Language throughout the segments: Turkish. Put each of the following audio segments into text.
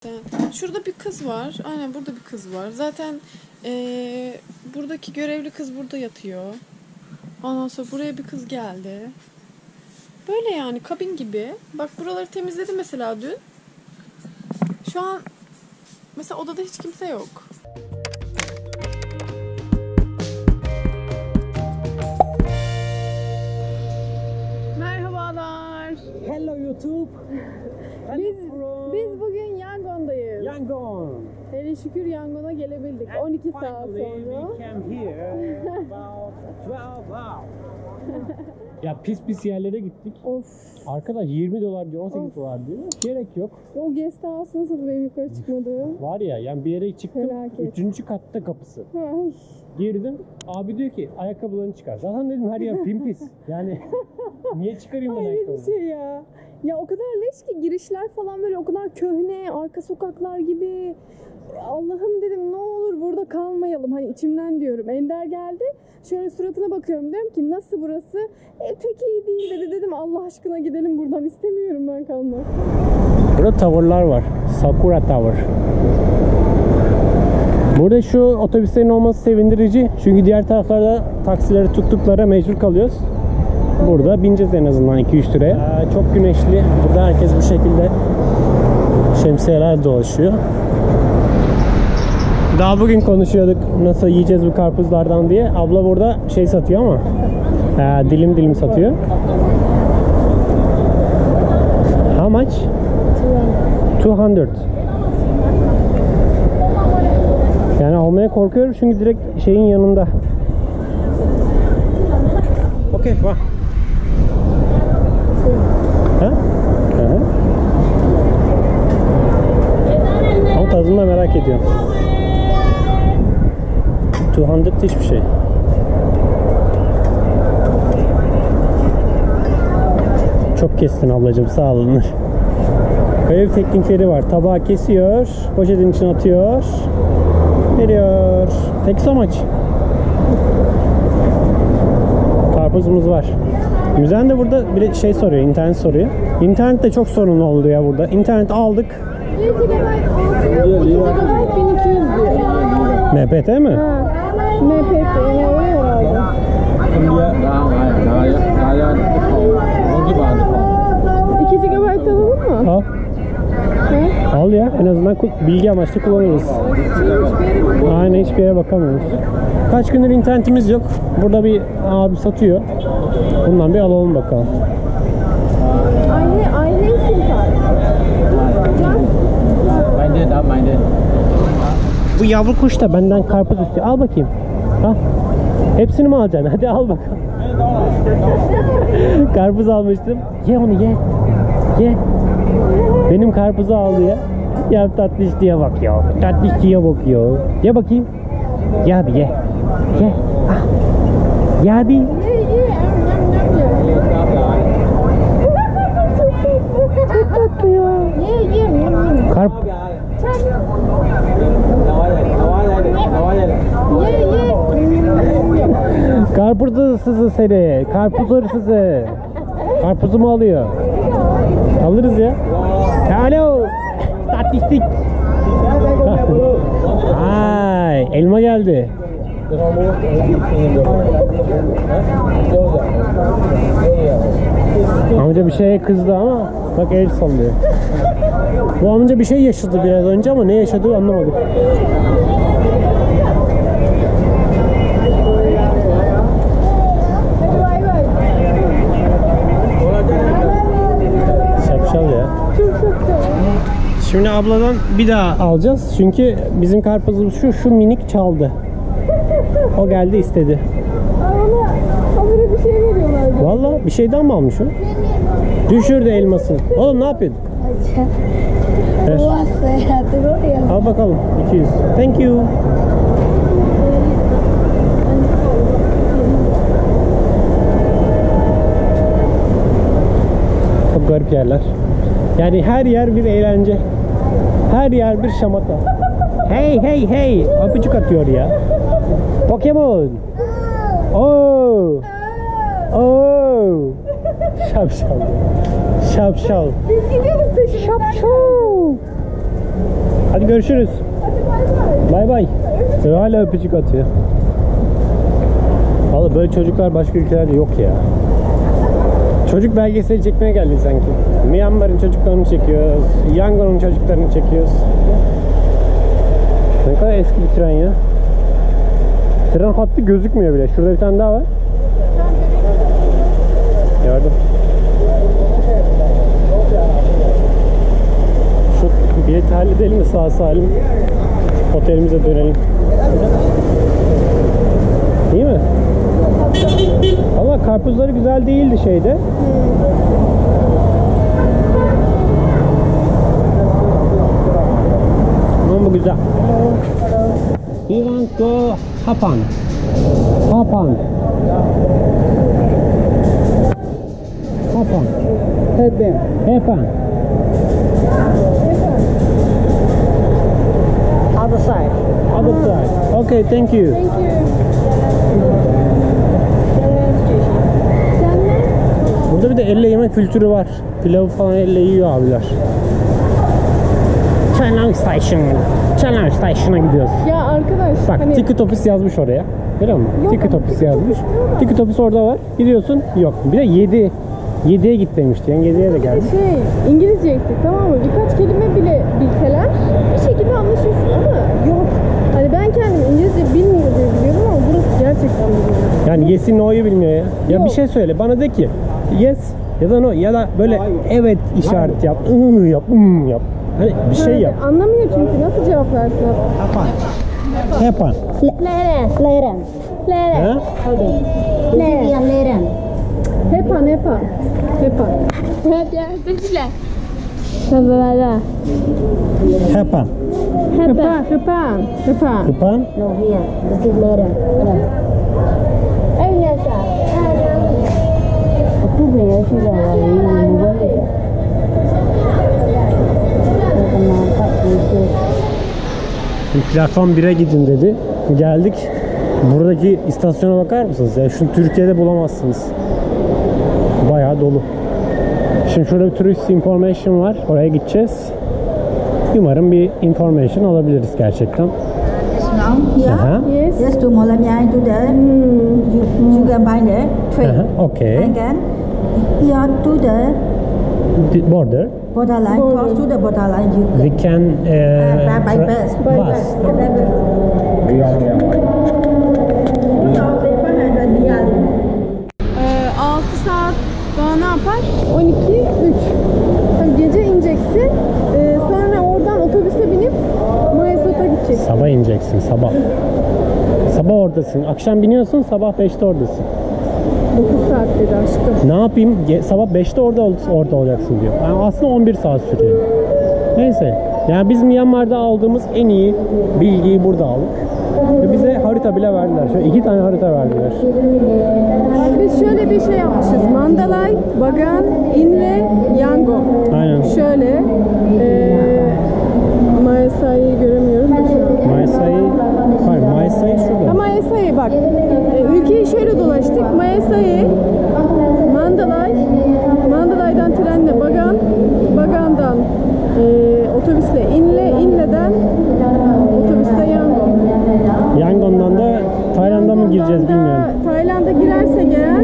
gerçekten. Şurada bir kız var. Aynen burada bir kız var. Zaten buradaki görevli kız burada yatıyor. Ondan sonra buraya bir kız geldi. Böyle yani kabin gibi. Bak buraları temizledim mesela dün. Şu an mesela odada hiç kimse yok. Merhabalar. Hello YouTube. Biz bugün Yangon'dayız. Yangon. Hele şükür Yangon'a gelebildik. 12 saat sonra. We came here about 12 hours. Ya pis yerlere gittik. Of. Arkadaş 20 dolar diyor, 18 dolar diyor. Gerek yok. O guest house nasıl benim yukarı çıkmadığım? Var ya yani bir yere çıktım. Felaket. 3. katta kapısı. Ay. Girdim. Abi diyor ki ayakkabılarını çıkar. Zaten dedim her yer pimpis. Yani niye çıkarayım ben Hayret bir ayakkabımı? şey ya. Ya o kadar leş ki girişler falan böyle o kadar köhne, arka sokaklar gibi. Allah'ım dedim ne olur burada kalmayalım. Hani içimden diyorum. Ender geldi. Şöyle suratına bakıyorum diyorum ki nasıl burası? Pek iyi değil dedi. Dedim Allah aşkına gidelim buradan. İstemiyorum ben kalmak. Burada tavırlar var. Sakura Tower. Burada şu otobüslerin olması sevindirici. Çünkü diğer taraflarda taksileri tuttuklara mecbur kalıyoruz. Burada bineceğiz en azından 2-3 liraya. Çok güneşli. Burada herkes bu şekilde şemsiyeler dolaşıyor. Daha bugün konuşuyorduk nasıl yiyeceğiz bu karpuzlardan diye. Abla burada şey satıyor ama dilim dilim satıyor. How much? 200. Yani almaya korkuyorum çünkü direkt şeyin yanında. Okay, bak. Ha? Aha. Ama tadını da merak ediyorum. 200 hiçbir şey. Çok kestin ablacığım, sağ olun. Böyle bir teknikleri var. Tabağı kesiyor, poşetin içine atıyor, veriyor. Tek somaç. Karpuzumuz var. Müzen de burada bir şey soruyor, internet soruyor. İnternet de çok sorunlu oldu ya burada. İnternet aldık. 1 GB 600, 2 GB 1200 diyor. MPT mi? Ha. MPT yani öyle herhalde. 2 GB alalım mı? Al. He? Al ya, en azından bilgi amaçlı kullanırız. Aynen, hiçbir yere bakamıyoruz. Kaç gündür internetimiz yok. Burada bir abi satıyor. Bundan bir alalım bakalım. Aile sim kart. Bu yavru kuş da benden karpuz istiyor. Al bakayım. Ha? Hepsini mi alacaksın? Hadi al bakalım. Karpuz almıştım. Ye onu, ye. Ye. Benim karpuzu aldı ya. Ya tatlışlığa bak ya. Tatlışlığa bak ya. Ye bakayım. Ye abi, ye. Ye. Ah. Ye abi. Karp. Karpuz hırsızı seni. Karpuz hırsızı. Karpuzumu alıyor. Alırız ya. Alo. Tatlışlık. Ay, elma geldi. Amca bir şeye kızdı ama bak el sallıyor. Bu amca bir şey yaşadı biraz önce ama ne yaşadığı anlamadık. Şapşal ya. Şimdi abladan bir daha alacağız çünkü bizim karpuzumuz şu minik çaldı. O geldi istedi. Ona bir şey veriyorlar. Vallahi bir şeyden mi almış o? Düşürdü elmasını. Oğlum ne yapıyorsun? Ver. Al bakalım 200. Thank you. Çok garip yerler. Yani her yer bir eğlence. Her yer bir şamata. Hey hey hey. Öpücük atıyor ya. Pokemon. Oh. Oh. Şapşal. Şapşal. Biz gidiyorduk peşinden. Şapşal. Hadi görüşürüz. Bay bay. Hala öpücük atıyor. Vallahi böyle çocuklar başka ülkelerde yok ya. Çocuk belgeseli çekmeye geldik sanki. Myanmar'ın çocuklarını çekiyoruz. Yangon'un çocuklarını çekiyoruz. Ne kadar eski bir tren ya. Tren hattı gözükmüyor bile. Şurada bir tane daha var. Gördüm. Şu bileti halledelim mi sağ salim? Otelimize dönelim. Değil mi? Valla karpuzları güzel değildi şeyde. Ama bu güzel. We want to Hapan. Hapan. Hapan. Hapan. Other side. Other side. Okay, thank you. Thank you. Sen ne? Burada bir de elle yeme kültürü var. Pilavı falan elle yiyor abiler. Chennai Station. Chennai Station'a gidiyoruz. Ya arkadaş Bak hani ticket office yazmış oraya. Görüyor musun? Yok, Ticket ama office ticket yazmış. office yok. Ticket office orada var. Gidiyorsun. Yok. Bir de 7'ye git demişti. Yani 7'ye de geldi. İngilizce eksik, tamam mı? Birkaç kelime bile bilseler bir şekilde anlaşırsın ama yok. Hani ben kendim İngilizce bilmiyor diye biliyorum ama burası gerçekten bilmiyor. Yani yes'in no'yu bilmiyor ya. Ya Yok. bir şey söyle. Bana de ki yes ya da no ya da böyle evet işaret yap. Yap. Yap. Hani bir şey yap. Anlamıyor çünkü nasıl cevap versin adam? Hapan. Leren. Leren. Ha? Leren. Leren. Hepan. Hepan. Hapan. Hepan. Hapan. No, here. This is Leren. Yes, sir. Aku punya sudah ini boleh. Şimdi platform 1'e gidin dedi. Geldik. Buradaki istasyona bakar mısınız? Yani şunu Türkiye'de bulamazsınız. Bayağı dolu. Şimdi şurada bir turist information var. Oraya gideceğiz. Umarım bir information alabiliriz gerçekten. Now here. Aha. Yes. Yes, to Molamyang to there. You can buy there. Train. Aha, okay. And then here to the Border. borderline. Cross to the borderline. You We can by bus. bus. By bus. Ee, 6 saat daha ne yapar? 12, 3. Tabii gece ineceksin. Sonra oradan otobüse binip Mayasot'a gideceksin. Sabah ineceksin sabah. Sabah oradasın. Akşam biniyorsun, sabah 5'te oradasın. 9 saat dedi aşkım. Ne yapayım? Sabah 5'te orada olacaksın diyor. Yani aslında 11 saat sürüyor. Neyse. Yani biz Myanmar'da aldığımız en iyi bilgiyi burada aldık. Ve bize harita bile verdiler. Şöyle 2 tane harita verdiler. Biz şöyle bir şey yapmışız. Mandalay, Bagan, Inle, Yangon. Aynen. Şöyle Mayasa'yı göremiyoruz da şu an. Mayasa'yı şurada. Ha, Mayasa'yı bak. Ülkeyi şöyle dolaştık. Mayasa'yı, Mandalay'dan trenle Bagan, Bagan'dan otobüsle İnle'den otobüsle Yangon. Yangon'dan da Tayland'a mı gireceğiz bilmiyorum. Tayland'a girersek eğer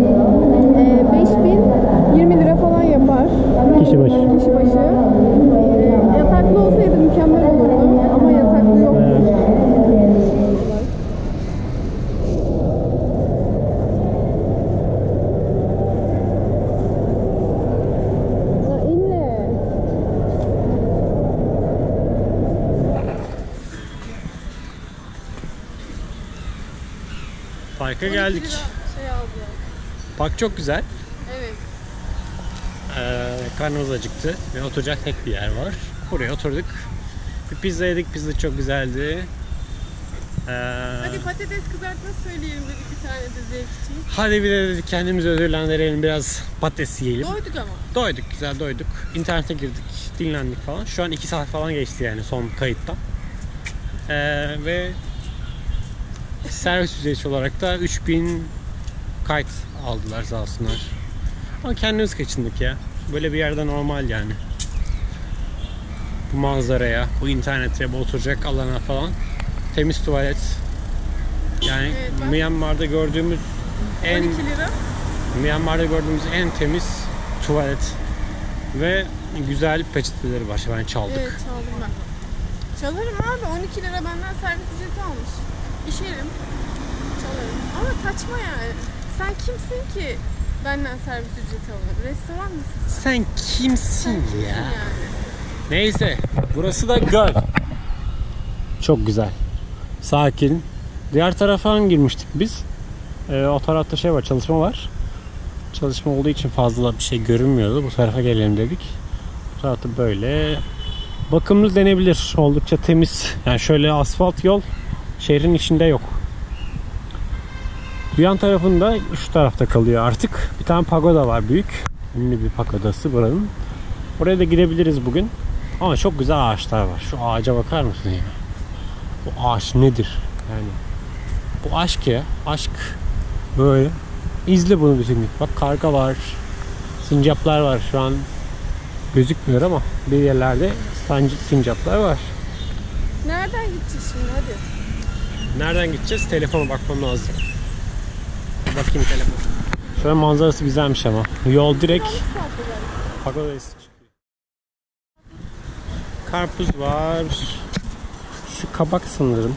5020 lira falan yapar. Kişi başı. Kişi başı. Yataklı olsaydı mükemmel olurdu ama yataklı yok. Evet. İnle. Parka geldik. Şey aldılar. Park çok güzel. Evet. Karnımız acıktı ve oturacak tek bir yer var. Oraya oturduk. Bir pizza yedik. Pizza çok güzeldi. Hadi patates kızartması söyleyelim dedik bir tane de zevk için. Hadi bir de dedik kendimizi ödüllendirelim, biraz patates yiyelim. Doyduk ama. Doyduk, güzel doyduk. İnternete girdik, dinlendik falan. Şu an 2 saat falan geçti yani son kayıttan. Ve servis ücreti olarak da 3000 kayıt aldılar sağ olsunlar. Ama kendimiz kaçındık ya. Böyle bir yerde normal yani. bu manzaraya, bu internete, bu oturacak alana falan. Temiz tuvalet. Yani Evet, bak. Myanmar'da gördüğümüz 12 lira. Myanmar'da gördüğümüz en temiz tuvalet ve güzel peçeteleri var. Ben çaldık. Evet, çaldım ben. Çalarım abi, 12 lira benden servis ücreti almış. İşerim. Çalarım. Ama saçma yani. Sen kimsin ki benden servis ücreti alır? Restoran mısın? Sen kimsin ya? Yani. Neyse, burası da göl. Çok güzel. Sakin. Diğer tarafa girmiştik biz. O tarafta şey var, çalışma var. Çalışma olduğu için fazla bir şey görünmüyordu. Bu tarafa gelelim dedik. Bu tarafta böyle bakımlı denebilir. Oldukça temiz. Yani şöyle asfalt yol şehrin içinde yok. Bir yan tarafında şu tarafta kalıyor artık. Bir tane pagoda var, büyük. Ünlü bir pagodası buranın. Oraya da girebiliriz bugün. Ama çok güzel ağaçlar var. Şu ağaca bakar mısın ya? Bu ağaç nedir? Yani bu aşk ya. Aşk. Böyle. İzle bunu bir şimdi. Bak karga var. Sincaplar var. Şu an gözükmüyor ama bir yerlerde sincaplar var. Nereden gideceğiz şimdi, hadi. Nereden gideceğiz? Telefona bakmam lazım. Bakayım telefon. Şöyle manzarası güzelmiş ama. Yol direkt pagodaya çıkıyor. Karpuz var. Şu kabak sanırım.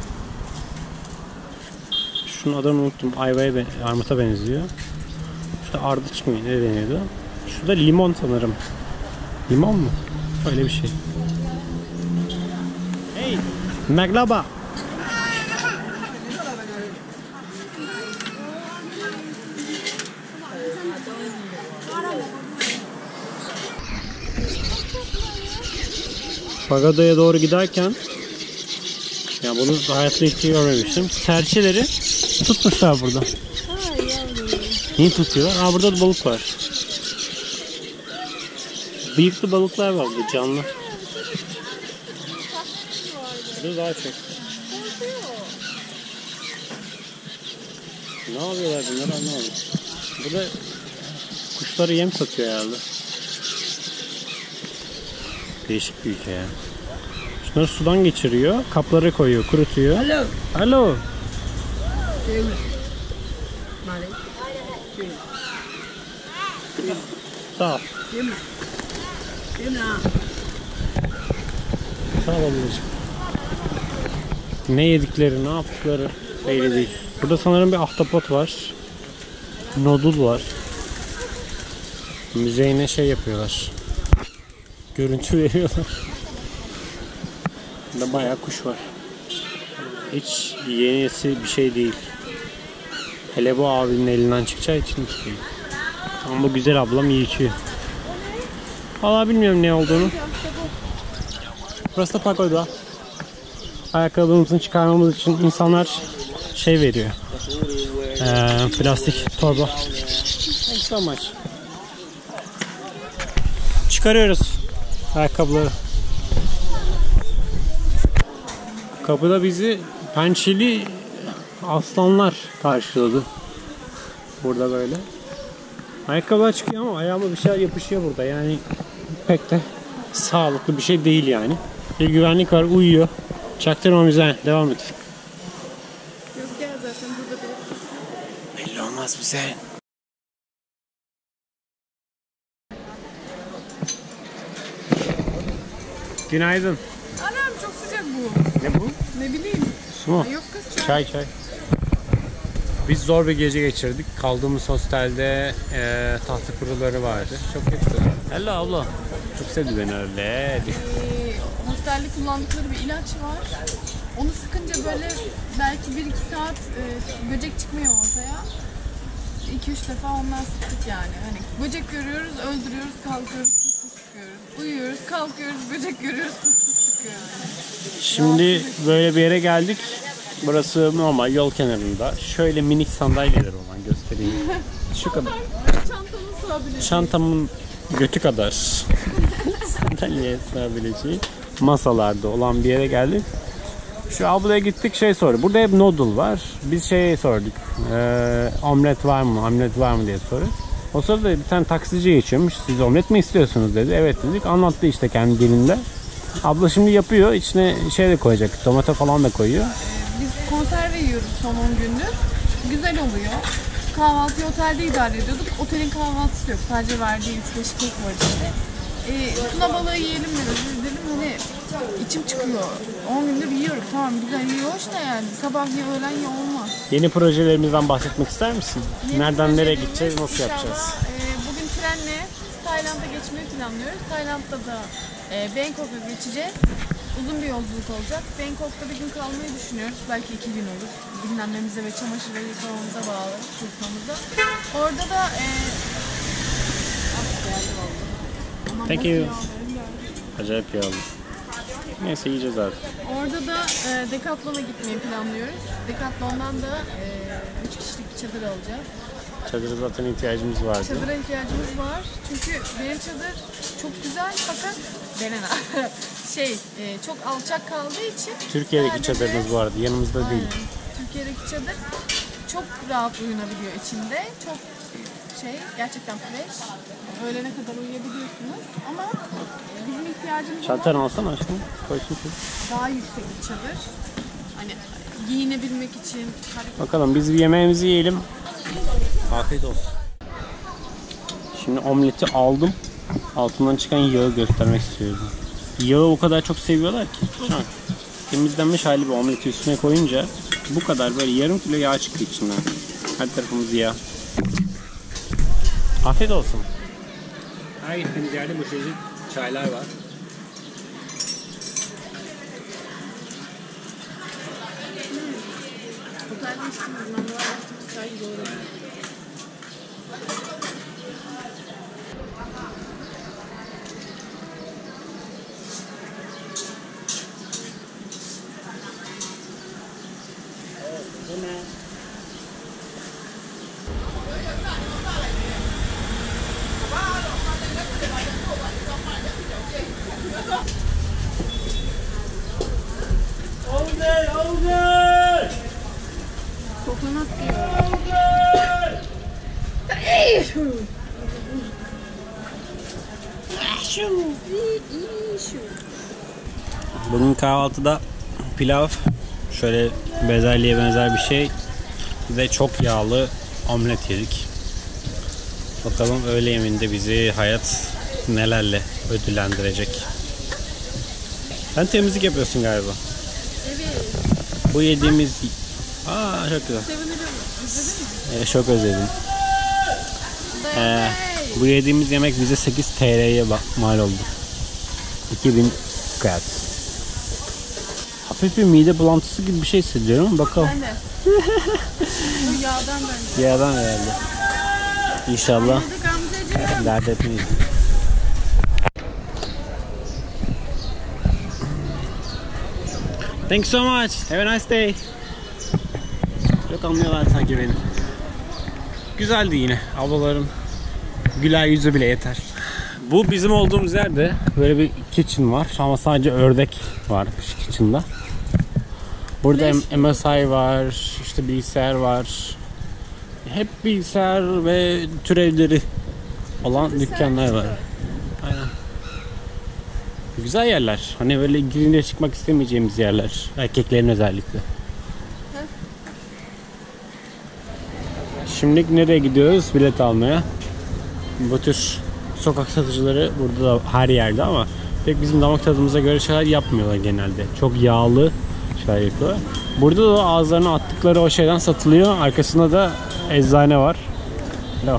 Şunun adını unuttum. Ayvaya, armuta benziyor. Şurada ardıç mı? Ne deniyordu? Şurada limon sanırım. Limon mu? Öyle bir şey. Hey! Merhaba! Pagoda'ya doğru giderken, ya bunu hayatta hiç görmemiştim. Serçeleri tutmuşlar burada. Niye tutuyorlar? Aa, burada da balık var. Bıyıklı balıklar var burada, canlı. Burada daha çok. Ne yapıyorlar bunlar anlamadım. Burada kuşları yem satıyor herhalde. Değişik bir ülke ya. Şunları sudan geçiriyor, kapları koyuyor, kurutuyor. Hello. Hello. Sağ ol. Sağ ol ablacığım. Ne yedikleri, ne yaptıkları belli değil. Burada sanırım bir ahtapot var. Nodul var. Müzeyine şey yapıyorlar. Görüntü veriyorlar. Burada bayağı kuş var. Hiç yenisi bir şey değil. Hele bu abinin elinden çıkacağı için hiç değil. Ama bu güzel ablam iyi içiyor. Vallahi bilmiyorum ne olduğunu. Burası da pagoda. Ayakkabımızı çıkarmamız için insanlar şey veriyor. Plastik torba. Thanks so much. Çıkarıyoruz ayakkabıları. Kapıda bizi pençeli aslanlar karşıladı. Burada böyle. Ayakkabılar çıkıyor ama ayağıma bir şeyler yapışıyor burada. Yani pek de sağlıklı bir şey değil yani. Bir güvenlik var, uyuyor. Çaktırma bize. Devam et. Yok, gel zaten burada bir. Belli olmaz bize. Günaydın. Anam çok sıcak bu. Ne bu? Ne bileyim. Su mu? Yok kız, çay. Çay. Biz zor bir gece geçirdik. Kaldığımız hostelde tahta kuruları vardı. Çok kötü. Hello abla. Çok sevdi beni öyle. Hostelde kullandıkları bir ilaç var. Onu sıkınca böyle belki 1-2 saat böcek çıkmıyor ortaya. 2-3 defa ondan sıktık yani. Hani böcek görüyoruz, öldürüyoruz, kalkıyoruz, sıkıyoruz. Uyuyoruz, kalkıyoruz, böcek görüyoruz, sıkıyoruz. Şimdi böyle bir yere geldik. Burası normal yol kenarında. Şöyle minik sandalyeler olan göstereyim. Şu kadar. Çantamı sığabilir. Çantamın götü kadar sandalyeye sığabileceği masalarda olan bir yere geldik. Şu ablaya gittik, şey sordu. Burada hep noodle var. Biz şey sorduk. Omlet var mı? Omlet var mı diye soruyoruz. O sırada bir tane taksici geçiyormuş. Siz omlet mi istiyorsunuz dedi. Evet dedik. Anlattı işte kendi dilinde. Abla şimdi yapıyor. İçine şey de koyacak. Domates falan da koyuyor. Biz konserve yiyoruz son 10 gündür. Güzel oluyor. Kahvaltıyı otelde idare ediyorduk. Otelin kahvaltısı yok. Sadece verdiği 3-5 kek var işte. Tuna balığı yiyelim dedim. Hani içim çıkıyor. 10 gündür yiyorum. Tamam güzel iyi hoş da yani. Sabah ye öğlen ye olmaz. Yeni projelerimizden bahsetmek ister misin? Yeni Nereden nereye projelerimiz gideceğiz? Nasıl inşallah, yapacağız? Bugün trenle Tayland'a geçmeyi planlıyoruz. Tayland'da da Bangkok'a geçeceğiz. Uzun bir yolculuk olacak. Bangkok'ta bir gün kalmayı düşünüyoruz. Belki 2 gün olur. Dinlenmemize ve çamaşırları yıkamamıza bağlı. Kurtmamıza. Orada da geldi vallahi. Aman Thank nasıl you. yağmurun geldi. Acayip yağlı. Neyse yiyeceğiz artık. Orada da Decathlon'a gitmeyi planlıyoruz. Decathlon'dan da 3 kişilik bir çadır alacağız. Çadıra zaten ihtiyacımız vardı. Çadıra ihtiyacımız var. Çünkü benim çadır çok güzel fakat Belena çok alçak kaldığı için Türkiye'deki sadece- çadırımız vardı. Yanımızda değil. Aynen. Türkiye'deki çadır çok rahat uyunabiliyor içinde. Çok gerçekten fresh. Öğlene kadar uyuyabiliyorsunuz ama bizim ihtiyacımız olan Çantanı alsana aşkım. Koysun şunu. daha yüksek bir çadır. Hani giyinebilmek için Bakalım biz bir yemeğimizi yiyelim. Afiyet olsun. Şimdi omleti aldım. Altından çıkan yağı göstermek istiyorum. Yağı o kadar çok seviyorlar ki. Şu an temizlenmiş hali bir omleti üstüne koyunca bu kadar böyle yarım kilo yağ çıktı içinden. Her tarafımız yağ. Afiyet olsun. Her gittiğimiz yerde bu çeşit çaylar var. otelde içtiğimiz mangal yaptığımız çay gibi olabilir. Kokonat Bugün kahvaltıda pilav, şöyle bezelyeye benzer bir şey ve çok yağlı omlet yedik. Bakalım öğle yemeğinde bizi hayat nelerle ödüllendirecek. Sen temizlik yapıyorsun galiba. Evet. Bu yediğimiz... çok güzel. Sevinirim. İzledin mi? Çok özledim. Bu yediğimiz yemek bize 8 TL'ye mal oldu. 2000 kıyat. Hafif bir mide bulantısı gibi bir şey hissediyorum. Bakalım. Ben de. Bu yağdan bence. Yağdan herhalde. İnşallah Dedik amcacığım. dert etmeyiz. Thanks so much. Have a nice day. Yok anlıyorlar sanki beni. Güzeldi yine. Ablaların güler yüzü bile yeter. Bu bizim olduğumuz yerde böyle bir kitchen var ama sadece ördek var kitchen'da. Burada MSI var, işte bilgisayar var. Hep bilgisayar ve türevleri olan dükkanlar var. Aynen. Güzel yerler. Hani böyle girince çıkmak istemeyeceğimiz yerler. Erkeklerin özellikle. Şimdi nereye gidiyoruz? Bilet almaya. Bu tür sokak satıcıları burada da her yerde ama pek bizim damak tadımıza göre şeyler yapmıyorlar genelde. Çok yağlı şeyler yapıyorlar. Burada da ağızlarına attıkları o şeyden satılıyor. Arkasında da eczane var. Hello.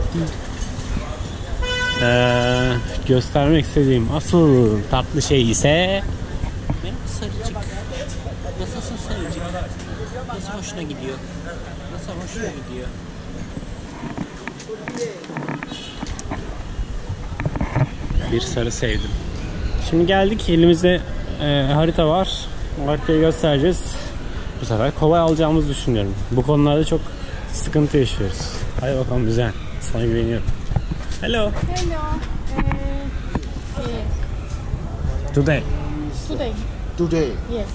Göstermek istediğim asıl tatlı şey ise benim sarıcık. Nasılsın sarıcık? Nasıl hoşuna gidiyor? Nasıl hoşuna gidiyor? Bir sarı sevdim. Şimdi geldik. Elimizde harita var. Haritayı göstereceğiz. Bu sefer kolay alacağımızı düşünüyorum. Bu konularda çok sıkıntı yaşıyoruz. Hadi bakalım güzel. Sana güveniyorum. Hello. Hello. Today. Today. Today, Yes.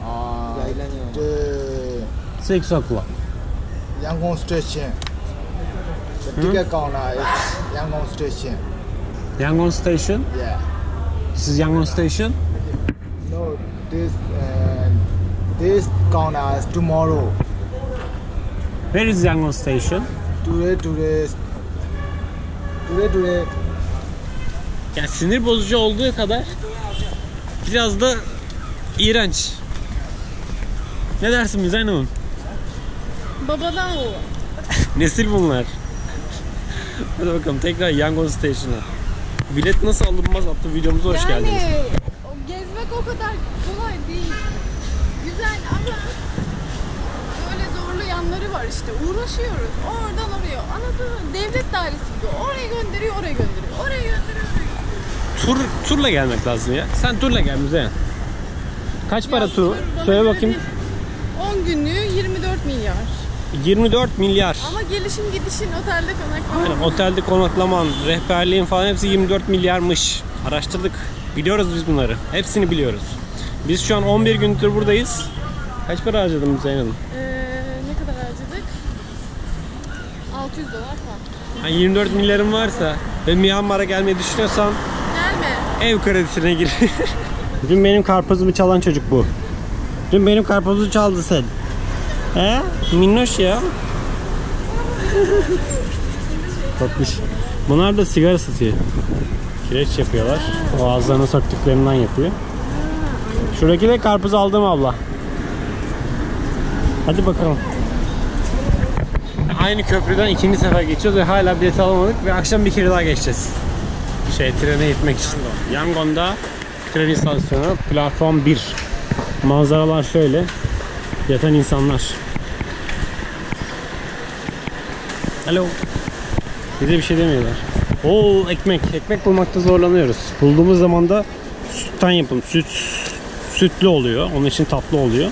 the 6 o'clock. Yangon station. The ticket counter is Yangon station. Yangon Station. Yeah. This is Yangon Station. No, this counter is tomorrow. Where is Yangon station? Today. Yani sinir bozucu olduğu kadar biraz da iğrenç. Ne dersin Müzeyyen Hanım? Babadan o. Nesil bunlar. Hadi bakalım tekrar Yangon Station'a. Bilet nasıl alınmaz adlı videomuza hoş geldiniz. Yani o gezmek o kadar kolay değil. Güzel ama böyle zorlu yanları var işte. Uğraşıyoruz. Oradan oraya. Anasını devlet dairesi gibi. Oraya gönderiyor, oraya gönderiyor. Oraya gönderiyor, oraya gönderiyor. Turla gelmek lazım ya. Sen turla gel Müzeyyen. Kaç para tur? tur bana Söyle göre bakayım. değil. 10 günlüğü 24 milyar. 24 milyar. Ama gelişin gidişin otelde konaklaman. Yani otelde konaklaman, rehberliğin falan hepsi 24 milyarmış. Araştırdık. Biliyoruz biz bunları. Hepsini biliyoruz. Biz şu an 11 gündür buradayız. Kaç para harcadın Müzeyyen Hanım? Ne kadar harcadık? 600 dolar falan. Yani 24 milyarın varsa ve Myanmar'a gelmeyi düşünüyorsan Gelme. ev kredisine gir. Dün benim karpuzumu çalan çocuk bu. Dün benim karpuzumu çaldı sen. He? Minnoş ya. Tatlış. Bunlar da sigara satıyor. Kireç yapıyorlar. O ağızlarına söktüklerinden yapıyor. Şuradaki de karpuz aldım abla. Hadi bakalım. Aynı köprüden ikinci sefer geçiyoruz ve hala bilet alamadık ve akşam bir kere daha geçeceğiz. Trene gitmek için. Yangon'da tren istasyonu, platform 1. Manzaralar şöyle. Yatan insanlar. Hello. Bize bir şey demiyorlar. Oo, ekmek. Ekmek bulmakta zorlanıyoruz. Bulduğumuz zaman da sütten yapılmış. Sütlü oluyor. Onun için tatlı oluyor.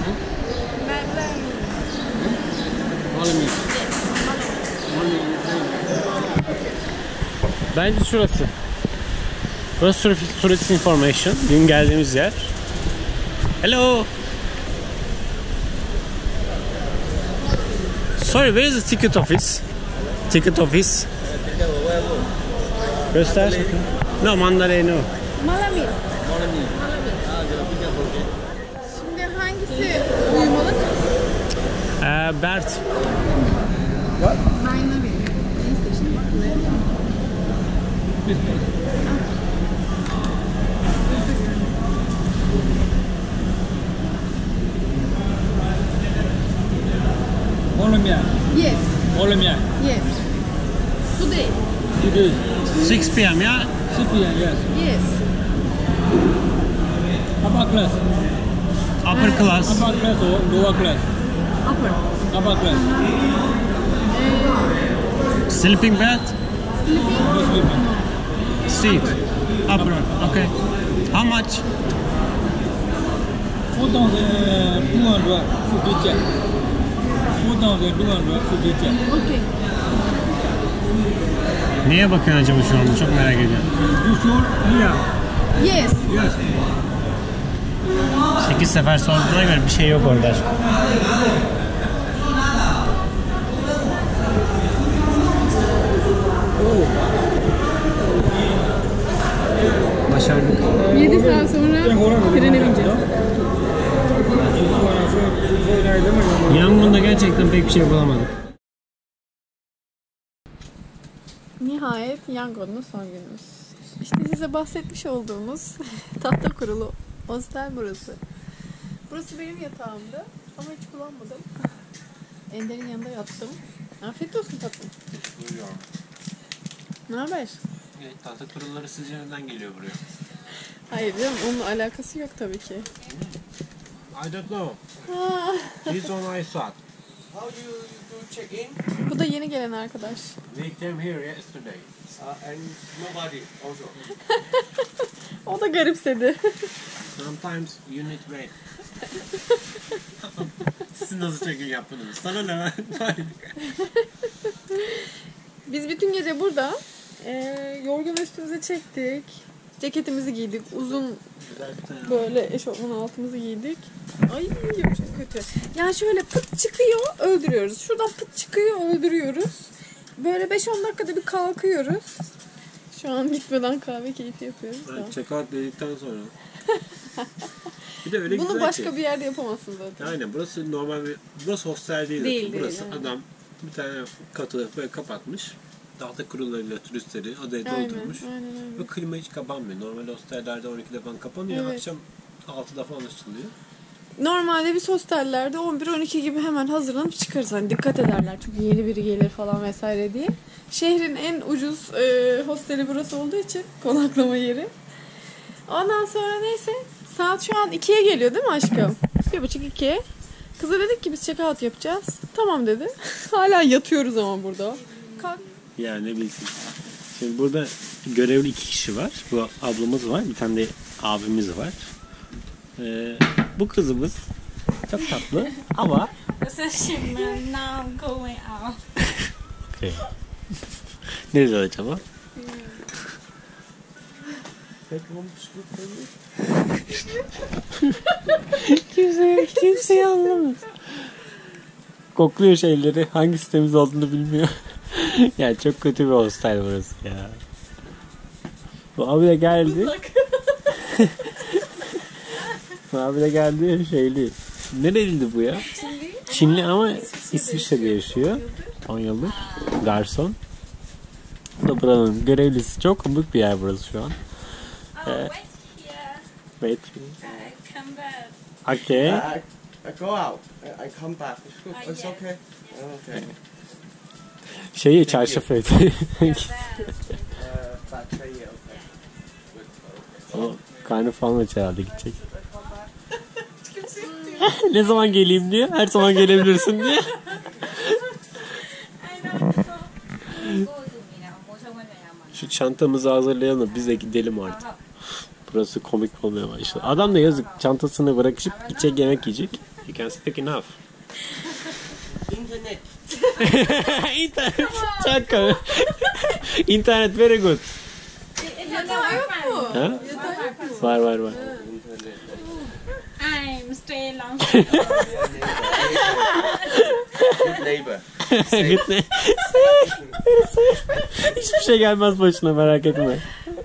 Bence şurası. Burası Tourist Information. Dün geldiğimiz yer. Hello. Sorry, where is the ticket office? Ticket office. Göster. No, Mandalay no. Malami. Şimdi hangisi uyumalık? Bert. Malami. Neyse şimdi bakın. Olympia. Yes. Olympia. Yes. Today. Today. 6 p.m. yeah? 6 p.m. Yes. Yes. Upper class. Upper class. Upper class or lower class? Upper. Upper class. Sleeping bed? No sleeping. Seat. Upper. Okay. How much? 4,250 check. 4,250 check. Okay. Neye bakıyorsun acaba şu anda? Çok merak ediyorum. You sure? Yeah. Yes. Yes. 8 sefer sorduğuna göre bir şey yok orada. Başardık. 7 saat sonra trene bineceğiz. Yangon'da gerçekten pek bir şey bulamadık. Nihayet Yangon'un son günümüz. İşte size bahsetmiş olduğumuz tahta kurulu hostel burası. Burası benim yatağımdı ama hiç kullanmadım. Ender'in yanında yattım. Afiyet olsun tatlım. Ne haber? Tahta kurulları sizce neden geliyor buraya? Hayır canım, onunla alakası yok tabii ki. I don't know. This one I saw. How do you check in? Bu da yeni gelen arkadaş. We came here yesterday. And nobody also. O da garipsedi. Sometimes you need wait. Siz nasıl check-in yaptınız? Sana ne? Biz bütün gece burada yorgun üstümüze çektik. Ceketimizi giydik. Uzun böyle eşofman altımızı giydik. Ay çok kötü. Yani şöyle pıt çıkıyor öldürüyoruz. Şuradan pıt çıkıyor öldürüyoruz. Böyle 5-10 dakikada bir kalkıyoruz. Şu an gitmeden kahve keyfi yapıyoruz da. Check out dedikten sonra. Bir de öyle Bunu güzel başka ki. bir yerde yapamazsın zaten. Aynen burası normal bir... Burası hostel değil. Değil, burası değil, aynen. adam bir tane katı böyle kapatmış. Tahta kurularıyla turistleri odaya Aynen, doldurmuş. aynen. Ve klima hiç kapanmıyor. Normal hostellerde 12'de falan kapanıyor. Evet. Akşam 6'da falan açılıyor. Normalde biz hostellerde 11-12 gibi hemen hazırlanıp çıkarız. Hani dikkat ederler çünkü yeni biri gelir falan vesaire diye. Şehrin en ucuz hosteli burası olduğu için konaklama yeri. Ondan sonra neyse saat şu an 2'ye geliyor değil mi aşkım? 1:30-2'ye. Kıza dedik ki biz check out yapacağız. Tamam dedi. Hala yatıyoruz ama burada. Kalk. Ya ne bilsin. Şimdi burada görevli 2 kişi var. Bu ablamız var. Bir tane de abimiz var. Bu kızımız çok tatlı ama Now going out. okay. Nerede acaba? Kimse anlamaz. Kokluyor şeyleri. Hangisi temiz olduğunu bilmiyor. Ya çok kötü bir hostel burası ya. Bu abi de geldi. Bu abi de geldi şeyli. Nereliydi bu ya? Çinli ama İsviçre'de yaşıyor. 10 yıldır. Garson. Bu da buranın görevlisi. Çok komik bir yer burası şu an. Oh, wait here. Wait. Come back. Okay. I go out. I come back. It's yes. okay. Okay. Şeyi çarşaf et. Back okay. O karnı falan aç herhalde gidecek. Ne zaman geleyim diyor. Her zaman gelebilirsin diye. I know. Go to me now. Bố cho con về nhà mình. Şu çantamızı hazırlayalım. Biz de gidelim artık. Burası komik olmaya başladı. Adam da yazık çantasını bırakıp gidecek yemek yiyecek. You can speak enough. Internet. İnternet. Çok komik. İnternet very good. Yatağı yok mu? Ha? Yatağı yok mu? Var. I'm stay long. Good neighbor. Good ne? Hiçbir şey gelmez başına merak etme.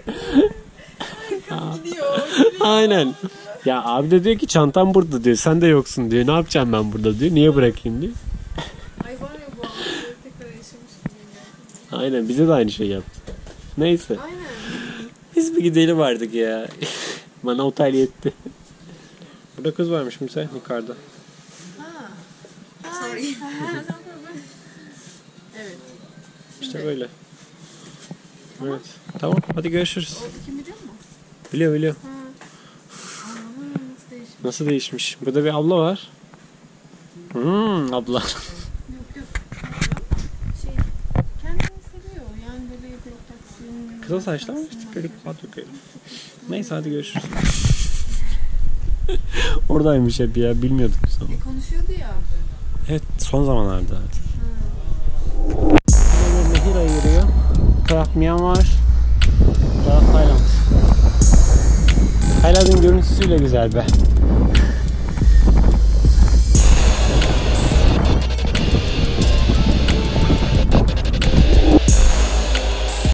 Gidiyor. Aynen. Ya abi de diyor ki çantam burada diyor. Sen de yoksun diyor. Ne yapacağım ben burada diyor. Niye bırakayım diyor. Ay var ya bu anı tekrar yaşamış gibi. Aynen bize de aynı şey yaptı. Neyse. Aynen. Biz bir gidelim artık ya. Bana otel yetti. Burada kız varmış Musa yukarıda. Sorry. Evet. İşte böyle. Evet. Tamam hadi görüşürüz. Kim biliyor mu? Biliyor. Nasıl değişmiş? Nasıl değişmiş? Burada bir abla var. Abla. Kendini seviyor. Yani böyle yapacaksın. Kısa saçlı ama işte böyle kapat yok öyle. Neyse hadi görüşürüz. Oradaymış hep ya bilmiyorduk biz onu. Konuşuyordu ya. Evet son zamanlarda evet. Böyle nehir ayırıyor. Bu taraf Myanmar. Bu taraf Tayland. Tayland'ın görüntüsüyle güzel be.